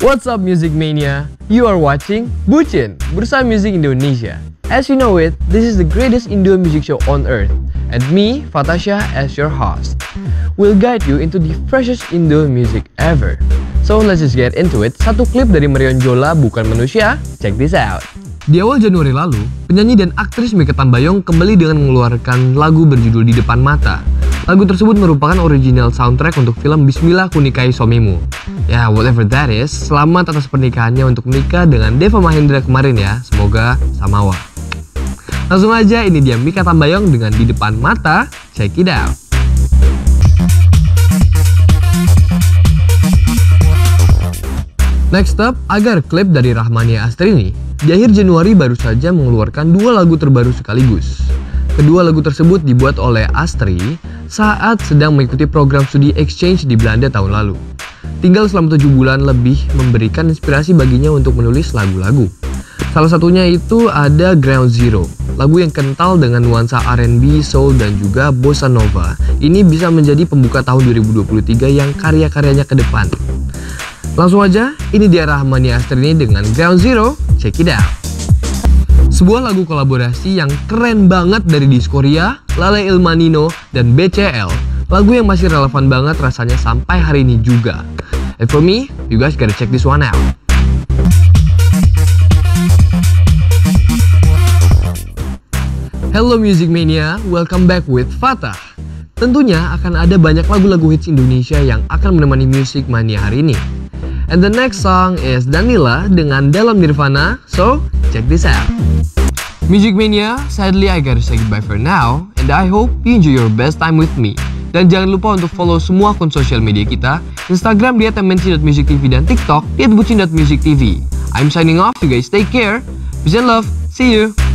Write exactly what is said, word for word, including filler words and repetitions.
What's up Music Mania? You are watching Bucin, Bursa Music Indonesia. As you know it, this is the greatest Indo music show on earth. And me, Fatasha, as your host, will guide you into the freshest Indo music ever. So let's just get into it. Satu klip dari Marion Jola, Bukan Manusia. Check this out. Di awal Januari lalu, penyanyi dan aktris Mikha Tambayong kembali dengan mengeluarkan lagu berjudul Di Depan Mata. Lagu tersebut merupakan original soundtrack untuk film Bismillah Ku Nikahi Suamimu. Ya, whatever that is, selamat atas pernikahannya untuk Mikha dengan Deva Mahendra kemarin ya. Semoga samawa. Langsung aja, ini dia Mikha Tambayong dengan Di Depan Mata. Check it out. Next up, Agar, klip dari Rahmania Astrini. Di akhir Januari baru saja mengeluarkan dua lagu terbaru sekaligus. Kedua lagu tersebut dibuat oleh Astri saat sedang mengikuti program studi exchange di Belanda tahun lalu. Tinggal selama tujuh bulan lebih memberikan inspirasi baginya untuk menulis lagu-lagu. Salah satunya itu ada Ground Zero, lagu yang kental dengan nuansa R and B, soul, dan juga bossa nova. Ini bisa menjadi pembuka tahun dua ribu dua puluh tiga yang karya-karyanya ke depan. Langsung aja, ini dia Rahmania Astrini dengan Ground Zero, check it out. Sebuah lagu kolaborasi yang keren banget dari Diskoria, Lale Ilmanino, dan B C L. Lagu yang masih relevan banget rasanya sampai hari ini juga. And for me, you guys gotta check this one out. Hello Music Mania, welcome back with Fatah. Tentunya akan ada banyak lagu-lagu hits Indonesia yang akan menemani Music Mania hari ini. And the next song is Danila dengan Dalam Nirvana, so check this out. Music Mania, sadly I gotta say goodbye for now, and I hope you enjoy your best time with me. Dan jangan lupa untuk follow semua akun sosial media kita, Instagram di at m n c dot music t v dan TikTok di at bucin dot music t v. I'm signing off, you guys take care, peace and love, see you!